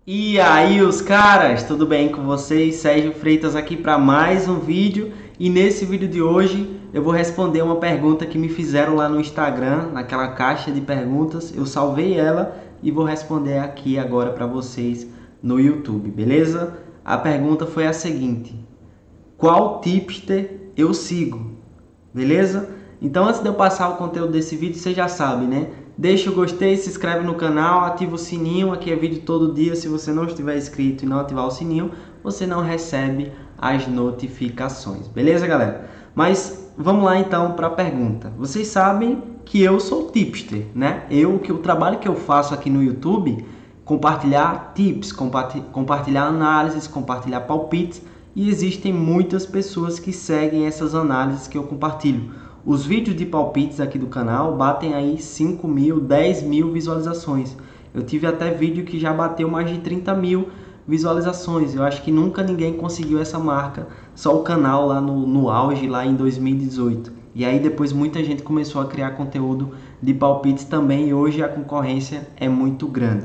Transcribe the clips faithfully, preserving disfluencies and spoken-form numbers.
E aí, os caras, tudo bem com vocês? Sérgio Freitas aqui para mais um vídeo. E nesse vídeo de hoje eu vou responder uma pergunta que me fizeram lá no Instagram, naquela caixa de perguntas. Eu salvei ela e vou responder aqui agora para vocês no YouTube, beleza? A pergunta foi a seguinte: qual tipster eu sigo? Beleza? Então, antes de eu passar o conteúdo desse vídeo, você já sabe, né? Deixa o gostei, se inscreve no canal, ativa o sininho. Aqui é vídeo todo dia. Se você não estiver inscrito e não ativar o sininho, você não recebe as notificações. Beleza, galera? Mas vamos lá então para a pergunta. Vocês sabem que eu sou tipster, né? Eu, que o trabalho que eu faço aqui no YouTube, compartilhar tips, compartilhar análises, compartilhar palpites, e existem muitas pessoas que seguem essas análises que eu compartilho. Os vídeos de palpites aqui do canal batem aí cinco mil, dez mil visualizações. Eu tive até vídeo que já bateu mais de trinta mil visualizações. Eu acho que nunca ninguém conseguiu essa marca, só o canal lá no, no auge, lá em dois mil e dezoito. E aí depois muita gente começou a criar conteúdo de palpites também, e hoje a concorrência é muito grande.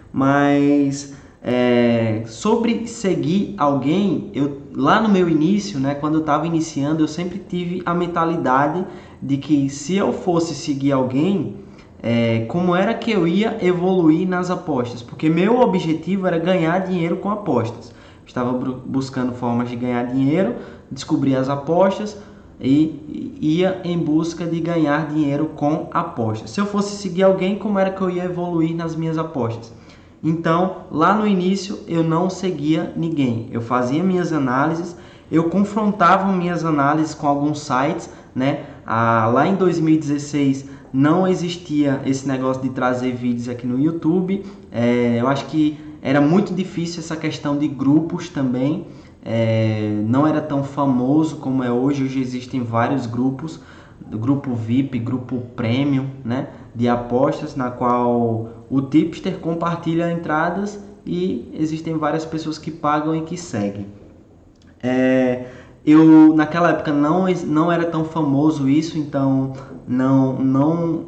Mas é, sobre seguir alguém, eu, lá no meu início, né, quando eu estava iniciando, eu sempre tive a mentalidade de que se eu fosse seguir alguém, é, como era que eu ia evoluir nas apostas, porque meu objetivo era ganhar dinheiro com apostas. Eu estava buscando formas de ganhar dinheiro, descobri as apostas e ia em busca de ganhar dinheiro com apostas. Se eu fosse seguir alguém, como era que eu ia evoluir nas minhas apostas? Então, lá no início, eu não seguia ninguém. Eu fazia minhas análises, eu confrontava minhas análises com alguns sites, né? Ah, lá em dois mil e dezesseis não existia esse negócio de trazer vídeos aqui no YouTube. É, eu acho que era muito difícil essa questão de grupos também. É, não era tão famoso como é hoje. Hoje existem vários grupos, grupo V I P, grupo Premium, né, de apostas, na qual o tipster compartilha entradas e existem várias pessoas que pagam e que seguem. É, eu naquela época não, não era tão famoso isso, então não, não,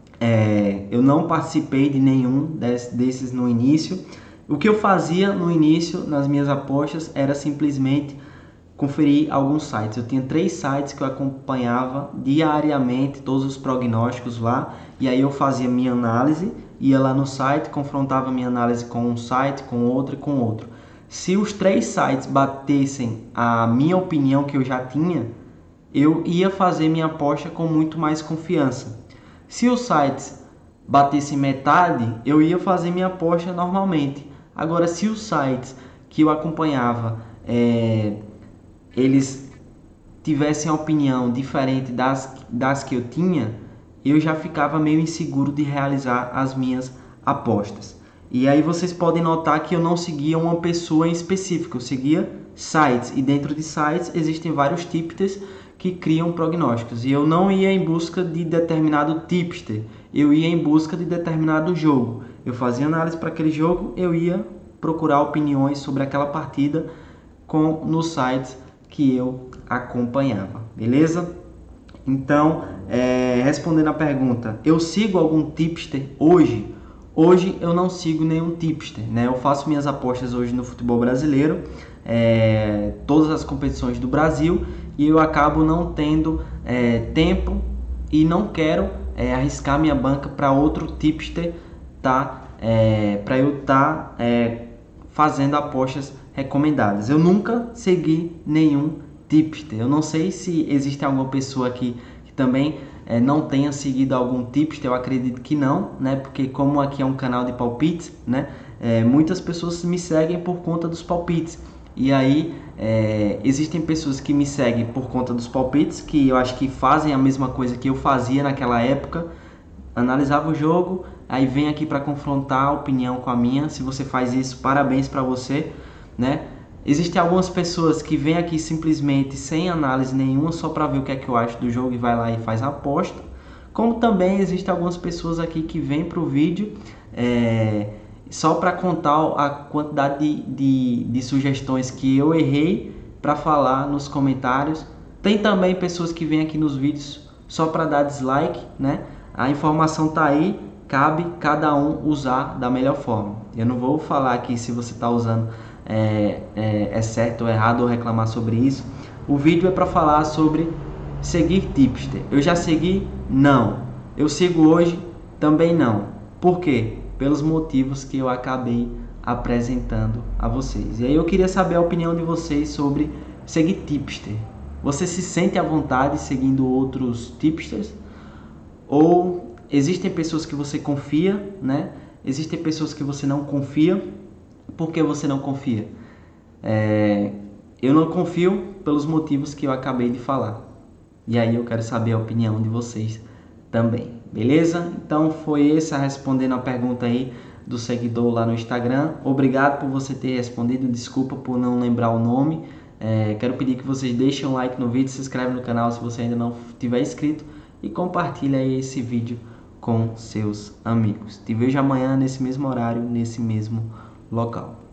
é, eu não participei de nenhum des, desses no início. O que eu fazia no início nas minhas apostas era simplesmente conferir alguns sites. Eu tinha três sites que eu acompanhava diariamente, todos os prognósticos lá, e aí eu fazia minha análise, ia lá no site, confrontava minha análise com um site, com outro e com outro. Se os três sites batessem a minha opinião que eu já tinha, eu ia fazer minha aposta com muito mais confiança. Se os sites batessem metade, eu ia fazer minha aposta normalmente. Agora, se os sites que eu acompanhava é, eles tivessem a opinião diferente das, das que eu tinha, eu já ficava meio inseguro de realizar as minhas apostas. E aí vocês podem notar que eu não seguia uma pessoa em específico, eu seguia sites, e dentro de sites existem vários tipsters que criam prognósticos, e eu não ia em busca de determinado tipster, eu ia em busca de determinado jogo. Eu fazia análise para aquele jogo, eu ia procurar opiniões sobre aquela partida com, nos sites que eu acompanhava, beleza? Então, é, respondendo a pergunta, eu sigo algum tipster hoje? Hoje eu não sigo nenhum tipster, né? Eu faço minhas apostas hoje no futebol brasileiro, é, todas as competições do Brasil, e eu acabo não tendo é, tempo e não quero é, arriscar minha banca para outro tipster, tá? É, para eu estar tá, é, fazendo apostas recomendadas. Eu nunca segui nenhum tipster. Eu não sei se existe alguma pessoa aqui que também é, não tenha seguido algum tipster. Eu acredito que não, né? Porque como aqui é um canal de palpites, né? É, muitas pessoas me seguem por conta dos palpites. E aí é, existem pessoas que me seguem por conta dos palpites, que eu acho que fazem a mesma coisa que eu fazia naquela época. Analisava o jogo, aí vem aqui para confrontar a opinião com a minha. Se você faz isso, parabéns para você, né? Existem algumas pessoas que vêm aqui simplesmente sem análise nenhuma, só para ver o que é que eu acho do jogo e vai lá e faz a aposta. Como também existem algumas pessoas aqui que vêm para o vídeo é, só para contar a quantidade de, de, de sugestões que eu errei para falar nos comentários. Tem também pessoas que vêm aqui nos vídeos só para dar dislike, né? A informação tá aí, cabe cada um usar da melhor forma. Eu não vou falar aqui se você está usando é, é, é certo ou errado ou reclamar sobre isso. O vídeo é para falar sobre seguir tipster. Eu já segui? Não. Eu sigo hoje? Também não. Por quê? Pelos motivos que eu acabei apresentando a vocês. E aí eu queria saber a opinião de vocês sobre seguir tipster. Você se sente à vontade seguindo outros tipsters? Ou existem pessoas que você confia, né? Existem pessoas que você não confia. Por que você não confia? É, eu não confio pelos motivos que eu acabei de falar. E aí eu quero saber a opinião de vocês também, beleza? Então foi essa respondendo a pergunta aí do seguidor lá no Instagram. Obrigado por você ter respondido, desculpa por não lembrar o nome. É, quero pedir que vocês deixem um like no vídeo, se inscreve no canal se você ainda não tiver inscrito e compartilha aí esse vídeo com seus amigos. Te vejo amanhã nesse mesmo horário, nesse mesmo local.